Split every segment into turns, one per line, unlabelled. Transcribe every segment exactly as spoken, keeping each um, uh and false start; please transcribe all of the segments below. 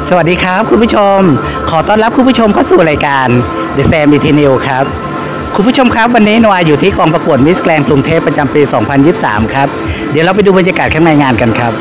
สวัสดีครับคุณผู้ชมขอต้อนรับคุณผู้ชมเข้าสู่รายการ The Sam Eternal ครับคุณผู้ชมครับวันนี้นวาอยู่ที่กองประกวดมิสแกรนด์กรุงเทพประจำปี สองพันยี่สิบสาม ครับเดี๋ยวเราไปดูบรรยากาศข้างในงานกันครับ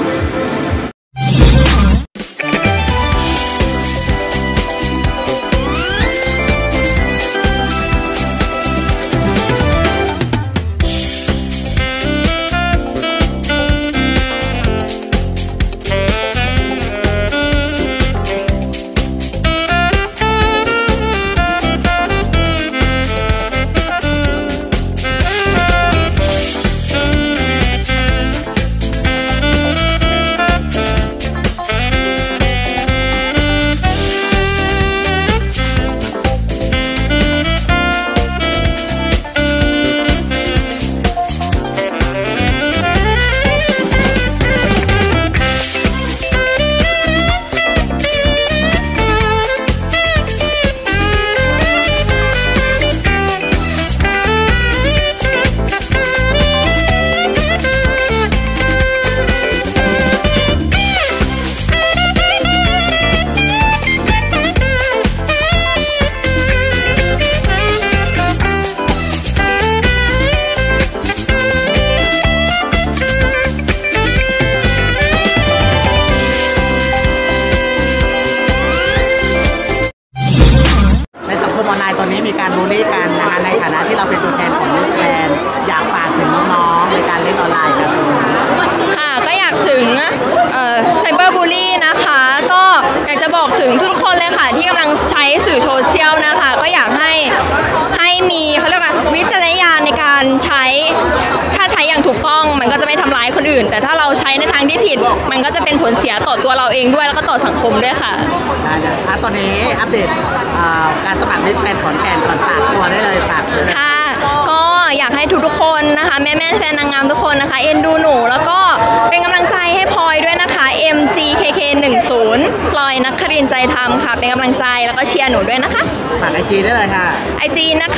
ออนไลน์ตอนนี้มีการบูลลี่กันนะคะในฐานะที่เราเป็นตัวแทนของมิสแกรนด์อยากฝากถึงน้องๆในการเล่นออนไลน์ครับ
ค่ะก็อยากถึงไซเบอร์บูลลี่นะคะก็อยากจะบอกถึงทุกคนเลยค่ะที่กำลังใช้สื่อโซเชียลนะคะก็อยากให้ให้มีเขาเรียกว่าวิจารณญาณในการใช้ถ้าใช้อย่างถูกต้องมันก็จะไม่ทำร้ายคนอื่นแต่ถ้าเราใช้ในทางที่ผิดมันก็จะเป็นผลเสียต่อตัวเราเองด้วยแล้วก็ต่อสังคมด้วยค่ะ
ตอนนี้อัปเดตการสมัครมิสแกรนด์ขอนแก่นก่อนฝากตัวได้เลยฝาก
ค่ะก็อยากให้ทุกๆคนนะคะแม่แม่แฟนนางงามทุกคนนะคะเอ็นดูหนูแล้วก็เป็นกำลังใจให้พลอยด้วยนะคะ เอ็ม จี เค เค หนึ่งศูนย์ พลอยนักครินทร์ใจธรรมค่ะเป็นกำลังใจแล้วก็เชียร์หนูด้วยนะคะ
ฝากไอจีได้เลยค่ะ
ไอจีนะคะ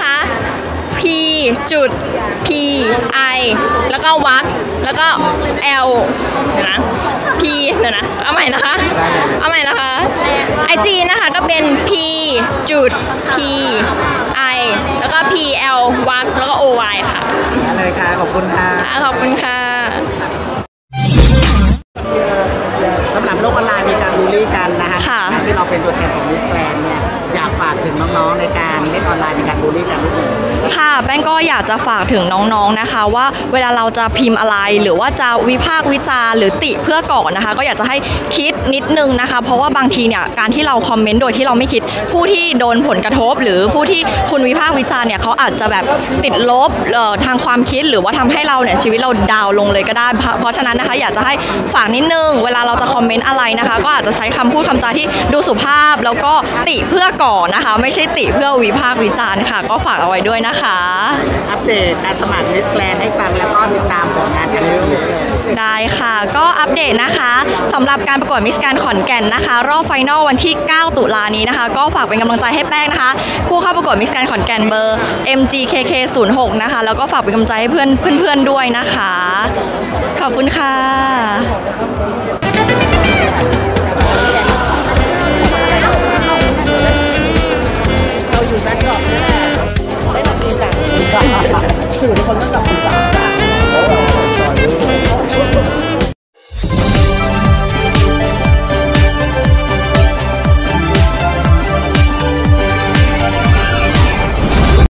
P จุด P I แล้วก็วักแล้วก็ L เดี๋ยวนะ P เดี๋ยวนะเอาใหม่นะคะเอาใหม่นะคะไอจีนะคะก็เป็น P จุด P I แล้วก็ P L วักแล้วก็ O Y ค่ะ
ได้เลยค่ะขอบคุณค่ะ
ขอบคุณค่ะ
สำหรับโลกออนไลน์มีการบูลลี่กันนะคะที่เราเป็นตัวแทนของมิสแกรนด์เนี่ยอยากฝากถึงน้องๆในการเล่นออนไลน์ในการบูลลี่กันทุกคน
ค่ะแป้งก็อยากจะฝากถึงน้องๆนะคะว่าเวลาเราจะพิมพ์อะไรหรือว่าจะวิพากษ์วิจารณ์หรือติเพื่อก่อนนะคะก็อยากจะให้คิดนิดนึงนะคะเพราะว่าบางทีเนี่ยการที่เราคอมเมนต์โดยที่เราไม่คิดผู้ที่โดนผลกระทบหรือผู้ที่คุณวิพากษ์วิจารณ์เนี่ยเขาอาจจะแบบติดลบทางความคิดหรือว่าทำให้เราเนี่ยชีวิตเราดาวลงเลยก็ได้เพราะฉะนั้นนะคะอยากจะให้ฝากนิดนึงเวลาเราจะคอมเมนต์อะไรนะคะก็อาจจะใช้คำพูดคำจาที่ดูสุภาพแล้วก็ติเพื่อก่อนนะคะไม่ใช่ติเพื่อวิพากษ์วิจารณ์ค่ะก็ฝากเอาไว้ด้วยนะคะ
อัปเดตการสมัครมิสแกรนด์ให้ฟังแล้วก็ติดตามผลงานกันเรื่อย
ๆได้ค่ะก็อัปเดตนะคะสำหรับการประกวดมิสแกรนด์ขอนแก่นนะคะรอบไฟนอลวันที่เก้าตุลานี้นะคะก็ฝากเป็นกำลังใจให้แป้งนะคะผู้เข้าประกวดมิสแกรนด์ขอนแก่นเบอร์ เอ็ม จี เค เค ศูนย์หก นะคะแล้วก็ฝากเป็นกำลังใจให้เพื่อนเพื่อนๆด้วยนะคะขอบคุณค่ะ
เราอยู่แบ็คดรอปนี่แหละได้ดอกดีจังถือทุกคนต้องจับ